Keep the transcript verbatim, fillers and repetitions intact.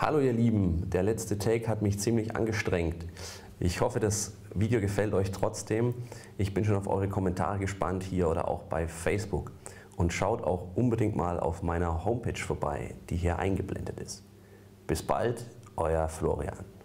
Hallo ihr Lieben, der letzte Take hat mich ziemlich angestrengt. Ich hoffe, das Video gefällt euch trotzdem. Ich bin schon auf eure Kommentare gespannt hier oder auch bei Facebook. Und schaut auch unbedingt mal auf meiner Homepage vorbei, die hier eingeblendet ist. Bis bald, euer Florian.